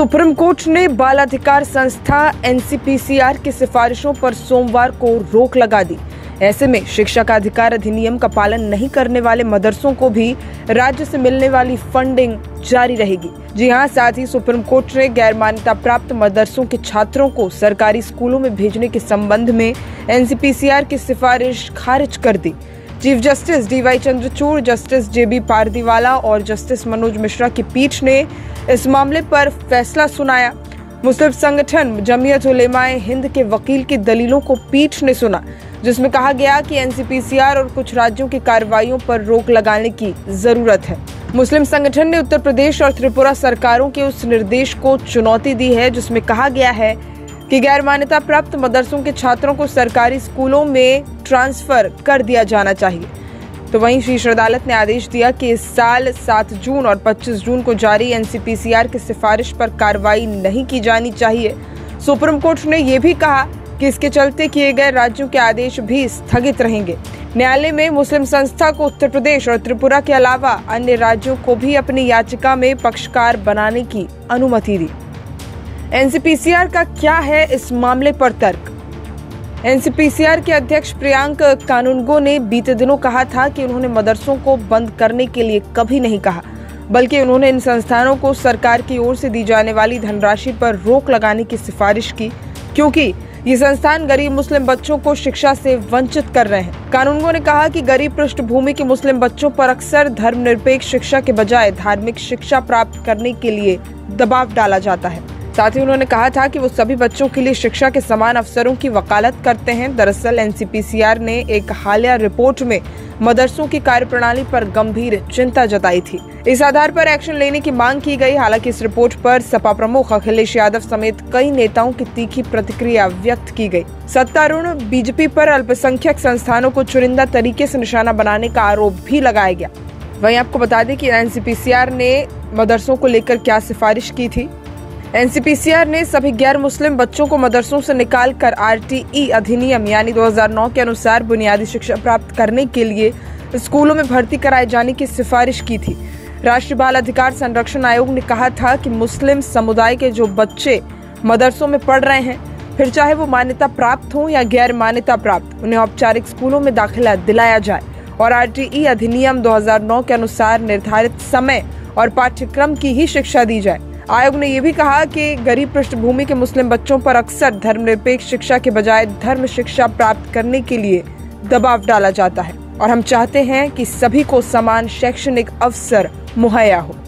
Supreme court ने बाल अधिकार संस्था एनसीपीसीआर की सिफारिशों पर सोमवार को रोक लगा दी। ऐसे में शिक्षा का अधिकार अधिनियम का पालन नहीं करने वाले मदरसों को भी राज्य से मिलने वाली फंडिंग जारी रहेगी। जी हां, साथ ही सुप्रीम कोर्ट ने गैर मान्यता प्राप्त मदरसों के छात्रों को सरकारी स्कूलों में भेजने के संबंध में एनसीपीसीआर की सिफारिश खारिज कर दी। Chief justice DY Chandrachud, justice JB Pardiwala और जस्टिस मनोज मिश्रा की पीठ ने इस मामले पर फैसला सुनाया। मुस्लिम संगठन जमीयत उलेमाए हिंद के वकील की दलीलों को पीठ ने सुना, जिसमें कहा गया कि एनसीपीसीआर और कुछ राज्यों की कार्रवाइयों पर रोक लगाने की जरूरत है। मुस्लिम संगठन ने उत्तर प्रदेश और त्रिपुरा सरकारों के उस निर्देश को चुनौती दी है जिसमें कहा गया है कि गैर मान्यता प्राप्त मदरसों के छात्रों को सरकारी स्कूलों में ट्रांसफर कर दिया जाना चाहिए। तो वहीं शीर्ष अदालत ने आदेश दिया कि इस साल 7 जून और 25 जून को जारी एनसीपीसीआर की सिफारिश पर कार्रवाई नहीं की जानी चाहिए। सुप्रीम कोर्ट ने यह भी कहा कि इसके चलते किए गए राज्यों के आदेश भी स्थगित रहेंगे। न्यायालय में मुस्लिम संस्था को उत्तर प्रदेश और त्रिपुरा के अलावा अन्य राज्यों को भी अपनी याचिका में पक्षकार बनाने की अनुमति दी। एनसीपीसीआर का क्या है इस मामले पर तर्क? एनसीपीसीआर के अध्यक्ष प्रियांक कानूनगो ने बीते दिनों कहा था कि उन्होंने मदरसों को बंद करने के लिए कभी नहीं कहा, बल्कि उन्होंने इन संस्थानों को सरकार की ओर से दी जाने वाली धनराशि पर रोक लगाने की सिफारिश की, क्योंकि ये संस्थान गरीब मुस्लिम बच्चों को शिक्षा से वंचित कर रहे हैं। कानूनगो ने कहा कि गरीब पृष्ठभूमि के मुस्लिम बच्चों पर अक्सर धर्मनिरपेक्ष शिक्षा के बजाय धार्मिक शिक्षा प्राप्त करने के लिए दबाव डाला जाता है। साथ ही उन्होंने कहा था कि वो सभी बच्चों के लिए शिक्षा के समान अवसरों की वकालत करते हैं। दरअसल एनसीपीसीआर ने एक हालिया रिपोर्ट में मदरसों की कार्यप्रणाली पर गंभीर चिंता जताई थी। इस आधार पर एक्शन लेने की मांग की गई। हालांकि इस रिपोर्ट पर सपा प्रमुख अखिलेश यादव समेत कई नेताओं की तीखी प्रतिक्रिया व्यक्त की गई। सत्तारूढ़ बीजेपी पर अल्पसंख्यक संस्थानों को चुनिंदा तरीके से निशाना बनाने का आरोप भी लगाया गया। वहीं आपको बता दें कि एनसीपीसीआर ने मदरसों को लेकर क्या सिफारिश की थी। एनसीपीसीआर ने सभी गैर मुस्लिम बच्चों को मदरसों से निकालकर आरटीई अधिनियम यानी 2009 के अनुसार बुनियादी शिक्षा प्राप्त करने के लिए स्कूलों में भर्ती कराए जाने की सिफारिश की थी। राष्ट्रीय बाल अधिकार संरक्षण आयोग ने कहा था कि मुस्लिम समुदाय के जो बच्चे मदरसों में पढ़ रहे हैं, फिर चाहे वो मान्यता प्राप्त हो या गैर मान्यता प्राप्त, उन्हें औपचारिक स्कूलों में दाखिला दिलाया जाए और आरटीई अधिनियम 2009 के अनुसार निर्धारित समय और पाठ्यक्रम की ही शिक्षा दी जाए। आयोग ने यह भी कहा कि गरीब पृष्ठभूमि के मुस्लिम बच्चों पर अक्सर धर्मनिरपेक्ष शिक्षा के बजाय धर्म शिक्षा प्राप्त करने के लिए दबाव डाला जाता है और हम चाहते हैं कि सभी को समान शैक्षणिक अवसर मुहैया हो।